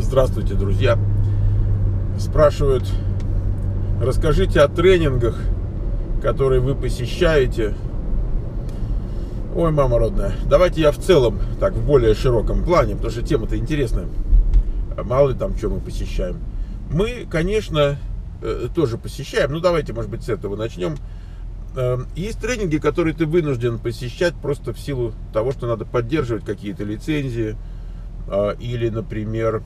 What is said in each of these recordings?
Здравствуйте, друзья. Спрашивают, расскажите о тренингах, которые вы посещаете. Ой, мама родная, давайте я в целом, так, в более широком плане, потому что тема-то интересная. Мало ли там, что мы посещаем. Мы, конечно, тоже посещаем, ну давайте, может быть, с этого начнем. Есть тренинги, которые ты вынужден посещать просто в силу того, что надо поддерживать какие-то лицензии, или, например,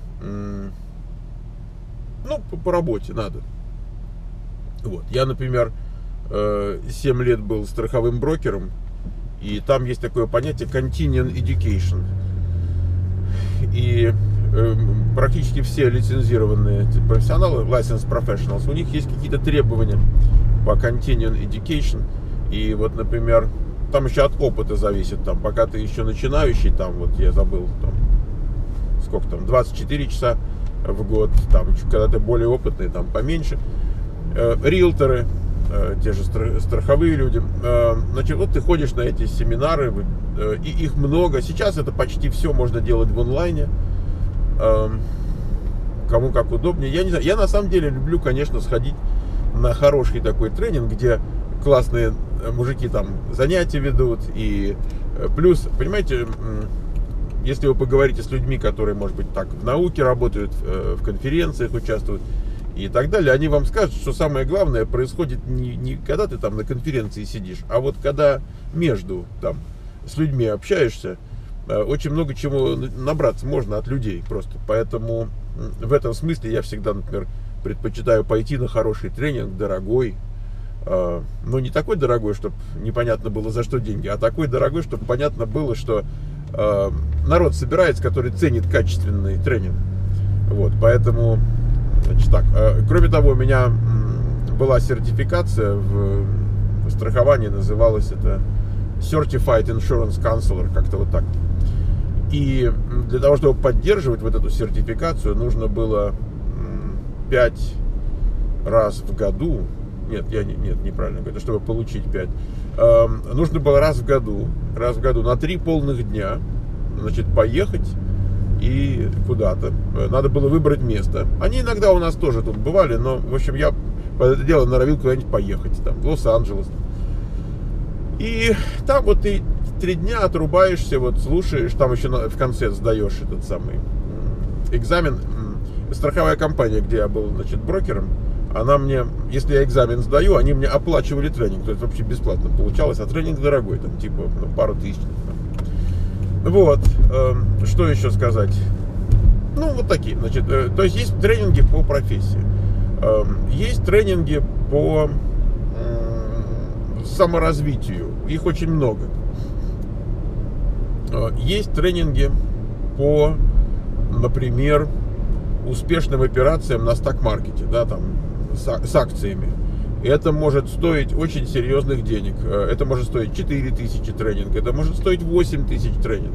ну, по работе надо. Вот. Я, например, 7 лет был страховым брокером, и там есть такое понятие continuing education. И практически все лицензированные профессионалы, licensed professionals, у них есть какие-то требования по continuing education. И вот, например, там еще от опыта зависит, там, пока ты еще начинающий, там, вот я забыл, там, сколько там, 24 часа в год, там, когда ты более опытный, там, поменьше. Риэлторы, те же страховые люди, значит, вот ты ходишь на эти семинары, и их много. Сейчас это почти все можно делать в онлайне, кому как удобнее. Я не знаю, я на самом деле люблю, конечно, сходить на хороший такой тренинг, где классные мужики там занятия ведут, и плюс, понимаете, если вы поговорите с людьми, которые, может быть, так в науке работают, в конференциях участвуют и так далее, они вам скажут, что самое главное происходит не когда ты там на конференции сидишь, а вот когда между там с людьми общаешься, очень много чего набраться можно от людей просто. Поэтому в этом смысле я всегда, например, предпочитаю пойти на хороший тренинг, дорогой, но не такой дорогой, чтобы непонятно было за что деньги, а такой дорогой, чтобы понятно было, что народ собирается, который ценит качественный тренинг. Вот, поэтому, значит, так. Кроме того, у меня была сертификация в страховании, называлась это Certified Insurance Counselor, как-то вот так. И для того, чтобы поддерживать вот эту сертификацию, нужно было 5 раз в году, нет, неправильно говорю, чтобы получить 5, нужно было раз в году на 3 полных дня, значит, поехать и куда-то. Надо было выбрать место. Они иногда у нас тоже тут бывали, но, в общем, я под это дело норовил куда-нибудь поехать, там, в Лос-Анджелес. И там вот ты 3 дня отрубаешься, вот слушаешь, там еще в конце сдаешь этот самый экзамен. Страховая компания, где я был, значит, брокером, она мне, если я экзамен сдаю, они мне оплачивали тренинг, то есть вообще бесплатно получалось, а тренинг дорогой, там типа пару тысяч. Вот, что еще сказать? Ну, вот такие, значит, то есть есть тренинги по профессии, есть тренинги по саморазвитию, их очень много. Есть тренинги по, например, успешным операциям на сток-маркете, да, там, с акциями. Это может стоить очень серьезных денег. Это может стоить 4000 тренинг, это может стоить 8000 тренинг.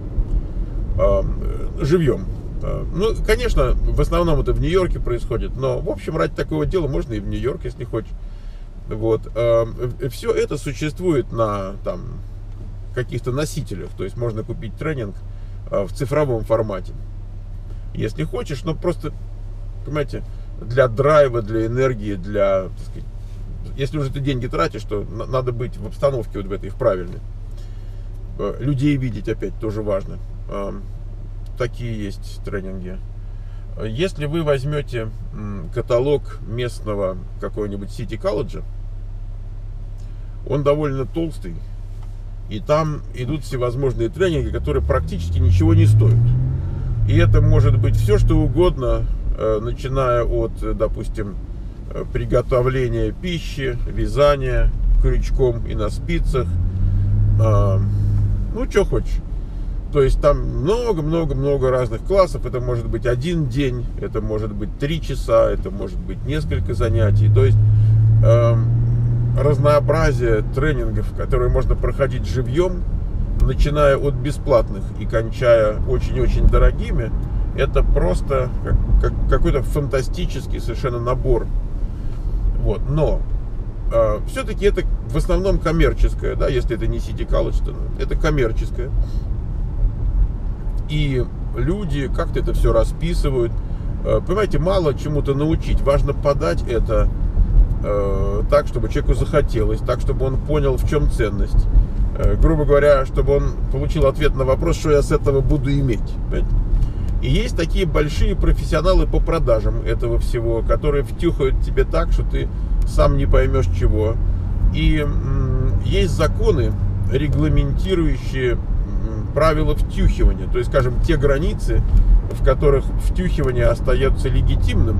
Живьем. Ну, конечно, в основном это в Нью-Йорке происходит, но, в общем, ради такого дела можно и в Нью-Йорк, если хочешь. Вот. Все это существует на там каких-то носителях, то есть можно купить тренинг в цифровом формате, если хочешь, но просто, понимаете, для драйва, для энергии, для, так сказать, если уже ты деньги тратишь, то надо быть в обстановке вот в этой, в правильной. Людей видеть опять тоже важно. Такие есть тренинги. Если вы возьмете каталог местного какого-нибудь City College, он довольно толстый, и там идут всевозможные тренинги, которые практически ничего не стоят. И это может быть все, что угодно, начиная от, допустим, приготовления пищи, вязания крючком и на спицах, ну, что хочешь. То есть там много-много-много разных классов. Это может быть 1 день, это может быть 3 часа, это может быть несколько занятий. То есть разнообразие тренингов, которые можно проходить живьем, начиная от бесплатных и кончая очень-очень дорогими, это просто какой-то фантастический совершенно набор. Вот. Но все-таки это в основном коммерческое, да, если это не City College, то это коммерческое. И люди как-то это все расписывают. Понимаете, мало чему-то научить, важно подать это так, чтобы человеку захотелось, так, чтобы он понял, в чем ценность. Грубо говоря, чтобы он получил ответ на вопрос, что я с этого буду иметь. Понимаете? И есть такие большие профессионалы по продажам этого всего, которые втюхают тебе так, что ты сам не поймешь чего. И есть законы, регламентирующие правила втюхивания. То есть, скажем, те границы, в которых втюхивание остается легитимным.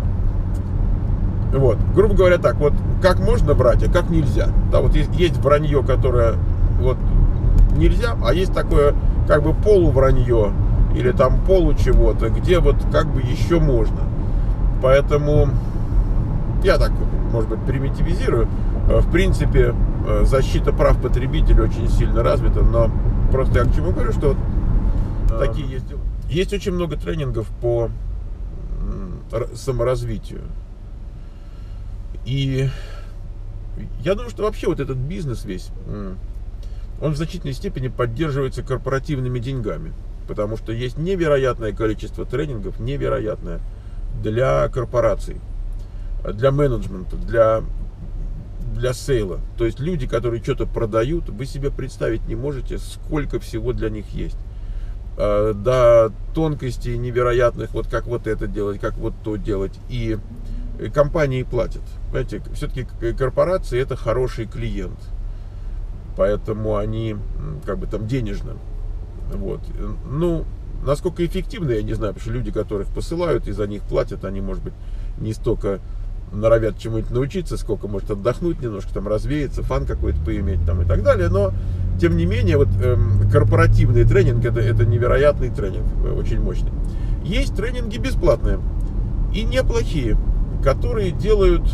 Вот, грубо говоря, так, вот как можно врать, а как нельзя. Да, вот есть вранье, которое вот нельзя, а есть такое как бы полувранье или там полу чего-то, где вот как бы еще можно. Поэтому я так, может быть, примитивизирую. В принципе, защита прав потребителя очень сильно развита, но просто я к чему говорю, что вот такие есть. Есть очень много тренингов по саморазвитию. И я думаю, что вообще вот этот бизнес весь, он в значительной степени поддерживается корпоративными деньгами. Потому что есть невероятное количество тренингов, невероятное, для корпораций, для менеджмента, для сейла. То есть люди, которые что-то продают, вы себе представить не можете, сколько всего для них есть. До тонкостей невероятных, вот как вот это делать, как вот то делать. И компании платят. Понимаете, все-таки корпорации это хороший клиент. Поэтому они как бы там денежно. Вот. Ну, насколько эффективно, я не знаю, потому что люди, которых посылают и за них платят, они, может быть, не столько норовят чему-нибудь научиться, сколько, может, отдохнуть немножко, там, развеяться, фан какой-то поиметь там и так далее. Но, тем не менее, вот корпоративный тренинг это невероятный тренинг, очень мощный. Есть тренинги бесплатные и неплохие, которые делают,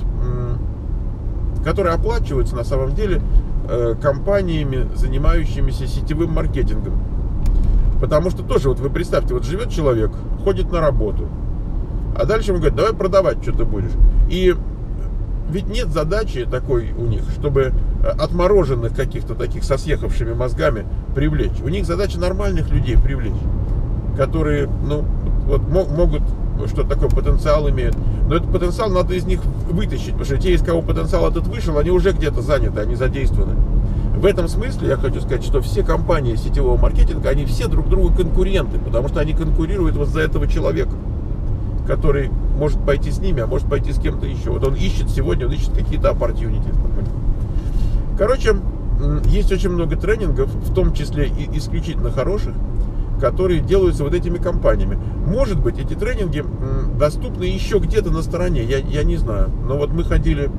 которые оплачиваются на самом деле компаниями, занимающимися сетевым маркетингом. Потому что тоже, вот вы представьте, вот живет человек, ходит на работу, а дальше ему говорят, давай продавать что-то будешь. И ведь нет задачи такой у них, чтобы отмороженных каких-то таких со съехавшими мозгами привлечь. У них задача нормальных людей привлечь, которые, ну, вот могут, что такое потенциал имеют. Но этот потенциал надо из них вытащить, потому что те, из кого потенциал этот вышел, они уже где-то заняты, они задействованы. В этом смысле я хочу сказать, что все компании сетевого маркетинга, они все друг другу конкуренты, потому что они конкурируют вот за этого человека, который может пойти с ними, а может пойти с кем-то еще. Вот он ищет сегодня, он ищет какие-то opportunities. Короче, есть очень много тренингов, в том числе и исключительно хороших, которые делаются вот этими компаниями. Может быть, эти тренинги доступны еще где-то на стороне, я не знаю. Но вот мы ходили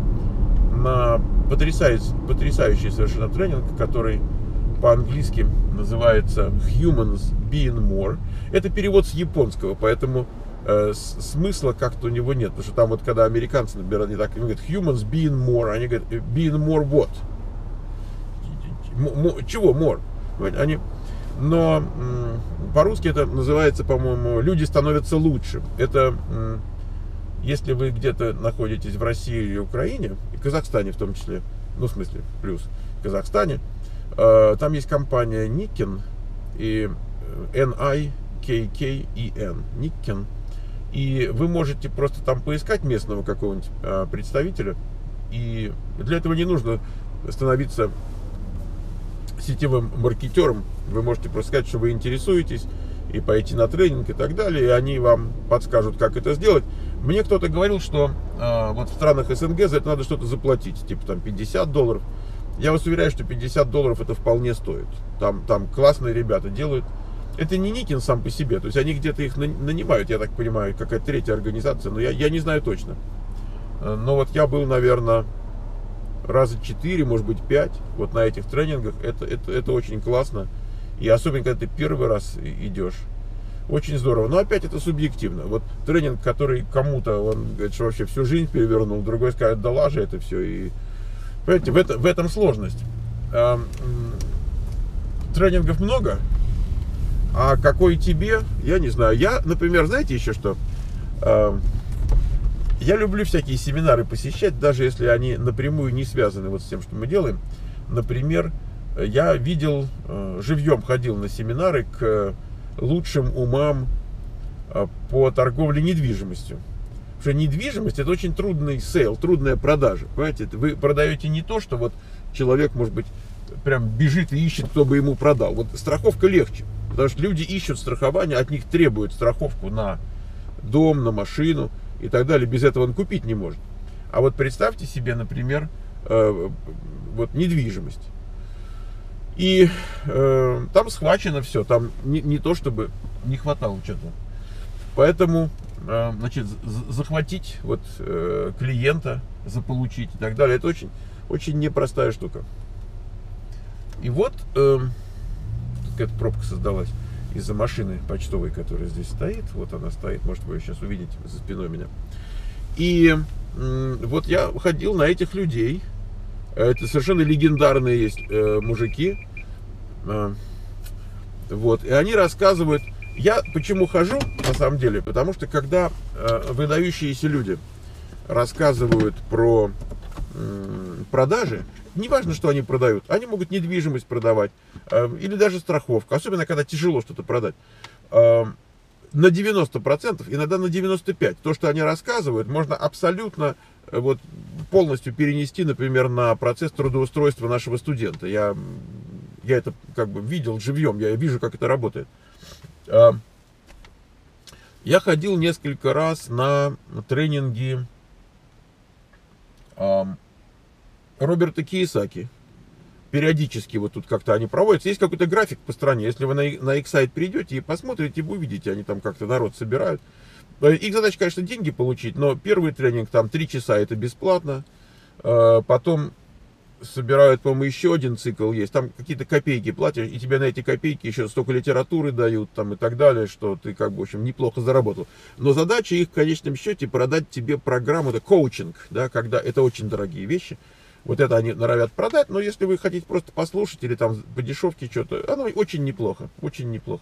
на потрясающий совершенно тренинг, который по-английски называется Humans Being More. Это перевод с японского, поэтому смысла как-то у него нет. Потому что там вот когда американцы набирают, они так говорят Humans Being More, они говорят Being More what? Чего more? Они... Но по-русски это называется, по-моему, люди становятся лучше. Это если вы где-то находитесь в России или Украине, и Казахстане в том числе, ну в смысле плюс в Казахстане, там есть компания Nikken, и N-I-K-K-E-N, Nikken, и вы можете просто там поискать местного какого-нибудь представителя, и для этого не нужно становиться сетевым маркетером, вы можете просто сказать, что вы интересуетесь, и пойти на тренинг и так далее, и они вам подскажут, как это сделать. Мне кто-то говорил, что вот в странах СНГ за это надо что-то заплатить, типа там $50. Я вас уверяю, что $50 это вполне стоит. Там классные ребята делают. Это не Nikken сам по себе, то есть они где-то их нанимают, я так понимаю, какая-то третья организация, но я не знаю точно. Но вот я был, наверное, раза 4, может быть 5 вот на этих тренингах. Это очень классно. И особенно, когда ты первый раз идешь. Очень здорово. Но опять это субъективно. Вот тренинг, который кому-то, он говорит, что вообще всю жизнь перевернул, другой скажет, да лажа это все. И, понимаете, в этом сложность. Тренингов много, а какой тебе, я не знаю. Я, например, знаете еще что? Я люблю всякие семинары посещать, даже если они напрямую не связаны вот с тем, что мы делаем. Например, я видел, живьем ходил на семинары к лучшим умам по торговле недвижимостью. Потому что недвижимость — это очень трудный сейл, трудная продажа. Понимаете, вы продаете не то, что вот человек, может быть, прям бежит и ищет, кто бы ему продал. Вот страховка легче, потому что люди ищут страхование, от них требуют страховку на дом, на машину и так далее. Без этого он купить не может. А вот представьте себе, например, вот недвижимость. И там схвачено все, там не то, чтобы не хватало что-то. Поэтому, значит, захватить вот клиента, заполучить и так далее, это очень, очень непростая штука. И вот какая-то пробка создалась из-за машины почтовой, которая здесь стоит. Вот она стоит, может, вы ее сейчас увидите за спиной меня. И вот я ходил на этих людей. Это совершенно легендарные есть мужики. Вот. И они рассказывают. Я почему хожу, на самом деле? Потому что когда выдающиеся люди рассказывают про продажи, неважно, что они продают, они могут недвижимость продавать, или даже страховку, особенно когда тяжело что-то продать, на 90%, иногда на 95%. То, что они рассказывают, можно абсолютно вот, полностью перенести, например, на процесс трудоустройства нашего студента. Я это как бы видел живьем, я вижу, как это работает. Я ходил несколько раз на тренинги Роберта Кийосаки. Периодически вот тут как-то они проводятся. Есть какой-то график по стране. Если вы на их сайт придете и посмотрите, вы увидите, они там как-то народ собирают. Их задача, конечно, деньги получить, но первый тренинг там 3 часа, это бесплатно. Потом собирают, по-моему, еще один цикл есть. Там какие-то копейки платишь, и тебе на эти копейки еще столько литературы дают там и так далее, что ты как бы, в общем, неплохо заработал. Но задача их в конечном счете продать тебе программу, это коучинг, да, когда это очень дорогие вещи. Вот это они норовят продать, но если вы хотите просто послушать или там по дешевке что-то, оно очень неплохо, очень неплохо.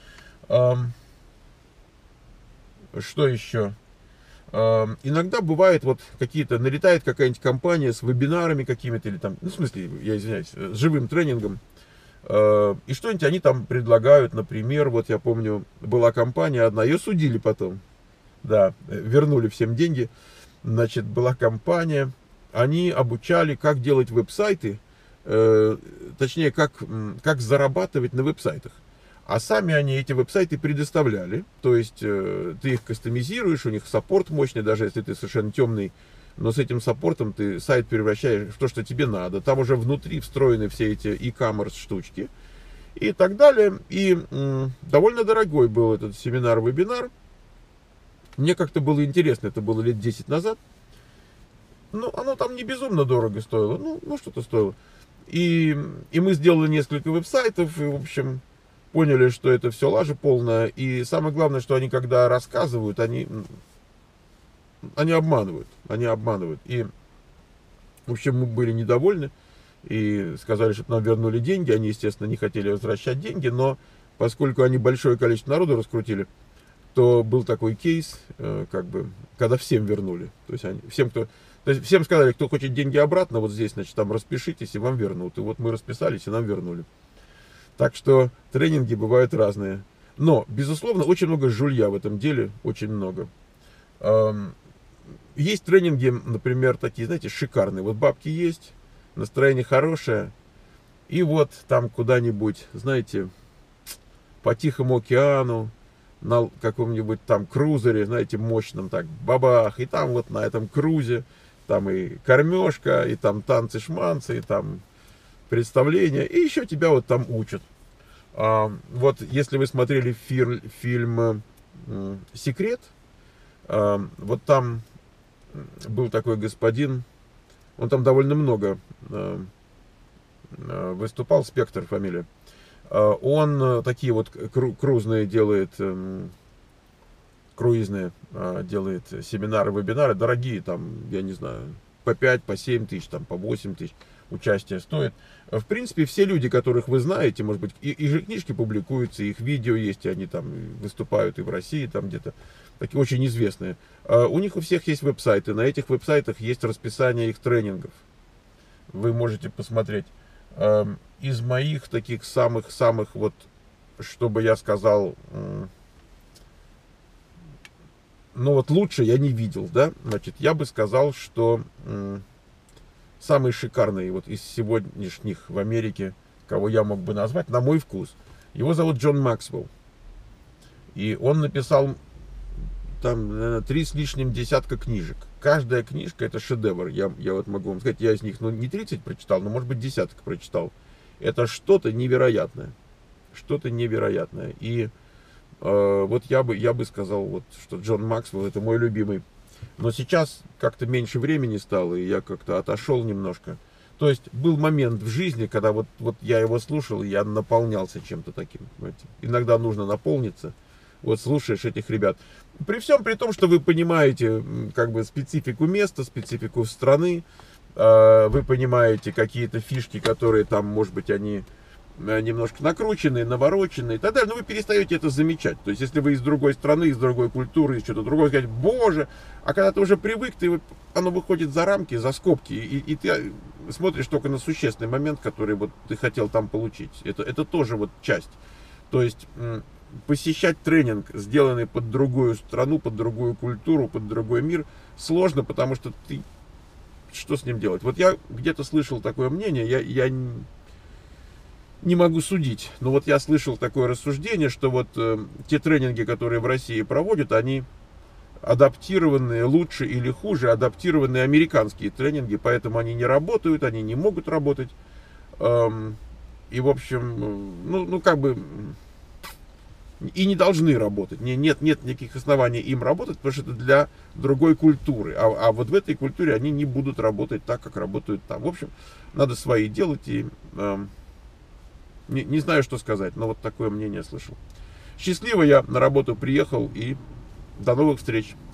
Что еще? Иногда бывает вот какие-то, налетает какая-нибудь компания с вебинарами какими-то, или там, ну, в смысле, я извиняюсь, с живым тренингом, и что-нибудь они там предлагают, например, вот я помню, была компания одна, ее судили потом, да, вернули всем деньги, значит, была компания, они обучали, как делать веб-сайты, точнее, как зарабатывать на веб-сайтах. А сами они эти веб-сайты предоставляли, то есть ты их кастомизируешь, у них саппорт мощный, даже если ты совершенно темный, но с этим саппортом ты сайт превращаешь в то, что тебе надо. Там уже внутри встроены все эти e-commerce штучки и так далее. И довольно дорогой был этот семинар-вебинар. Мне как-то было интересно, это было лет 10 назад. Ну, оно там не безумно дорого стоило, ну что-то стоило. И мы сделали несколько веб-сайтов, и, в общем, поняли, что это все лажа полная. И самое главное, что они, когда рассказывают, они обманывают. Они обманывают. И, в общем, мы были недовольны. И сказали, чтобы нам вернули деньги. Они, естественно, не хотели возвращать деньги. Но поскольку они большое количество народу раскрутили, то был такой кейс, как бы, когда всем вернули. То есть, всем сказали, кто хочет деньги обратно, вот здесь, значит, там распишитесь, и вам вернут. И вот мы расписались, и нам вернули. Так что тренинги бывают разные. Но, безусловно, очень много жулья в этом деле, очень много. Есть тренинги, например, такие, знаете, шикарные. Вот бабки есть, настроение хорошее, и вот там куда-нибудь, знаете, по Тихому океану, на каком-нибудь там крузере, знаете, мощном, так, бабах, и там вот на этом крузе, там и кормежка, и там танцы-шманцы, и там представления, и еще тебя вот там учат. Вот если вы смотрели фильм «Секрет», вот там был такой господин, он там довольно много выступал, Спектр фамилия. Он такие вот крузные делает, круизные делает семинары, вебинары, дорогие, там, я не знаю, по 5, по 7 тысяч, там, по 8 тысяч участие стоит. В принципе, все люди, которых вы знаете, может быть, и же книжки публикуются, их видео есть, и они там выступают и в России, там где-то, такие очень известные. У них у всех есть веб-сайты, на этих веб-сайтах есть расписание их тренингов. Вы можете посмотреть. Из моих таких самых вот чтобы я сказал, ну вот лучше я не видел, да, значит, я бы сказал, что самый шикарный вот из сегодняшних в Америке, кого я мог бы назвать, на мой вкус, его зовут Джон Максвелл. И он написал там, наверное, 3 с лишним десятка книжек. Каждая книжка — это шедевр. Я вот могу вам сказать, я из них, ну, не 30 прочитал, но, может быть, десяток прочитал. Это что-то невероятное. Что-то невероятное. И вот я бы сказал, вот, что Джон Максвелл — это мой любимый. Но сейчас как-то меньше времени стало, и я как-то отошел немножко. То есть был момент в жизни, когда вот я его слушал, и я наполнялся чем-то таким. Понимаете? Иногда нужно наполниться. Вот слушаешь этих ребят. При всем при том, что вы понимаете как бы специфику места, специфику страны, вы понимаете какие-то фишки, которые там, может быть, они немножко накрученные, навороченные и так далее, но вы перестаете это замечать. То есть, если вы из другой страны, из другой культуры, из чего-то другого, сказать, боже, а когда ты уже привык, оно выходит за рамки, за скобки, и ты смотришь только на существенный момент, который вот ты хотел там получить. Это тоже вот часть. То есть, посещать тренинг, сделанный под другую страну, под другую культуру, под другой мир, сложно, потому что ты... Что с ним делать? Вот я где-то слышал такое мнение, я не могу судить, но вот я слышал такое рассуждение, что вот те тренинги, которые в России проводят, они адаптированные, лучше или хуже, адаптированные американские тренинги, поэтому они не работают, они не могут работать. И, в общем, ну как бы... И не должны работать. Нет никаких оснований им работать, потому что это для другой культуры. А вот в этой культуре они не будут работать так, как работают там. В общем, надо свои делать. И не знаю, что сказать, но вот такое мнение слышал. Счастливо, я на работу приехал, и до новых встреч.